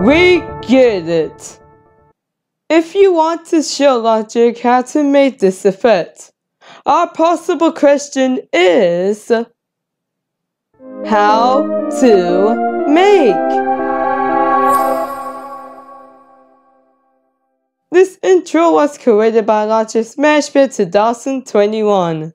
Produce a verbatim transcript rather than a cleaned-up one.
We get it. If you want to show logic how to make this effect, our possible question is how to make. This intro was created by Logic Smashbit two thousand twenty-one.